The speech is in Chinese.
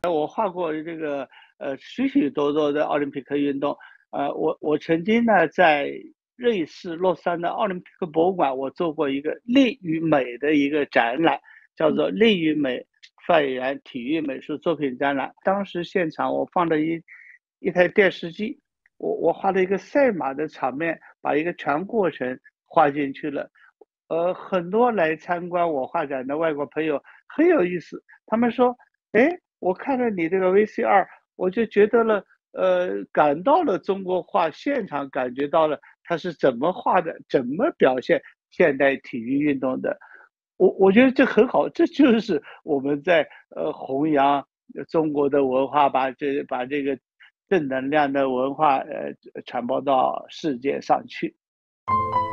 我画过这个许许多多的奥林匹克运动。我曾经呢在瑞士洛桑的奥林匹克博物馆，我做过一个力与美的一个展览，叫做力与美范原体育美术作品展览。当时现场我放了一台电视机，我画了一个赛马的场面，把一个全过程画进去了。很多来参观我画展的外国朋友很有意思，他们说：“哎，我看了你这个 VCR，我就觉得了，感到了中国画，现场感觉到了它是怎么画的，怎么表现现代体育运动的。”我觉得这很好，这就是我们在弘扬中国的文化，把这个正能量的文化传播到世界上去。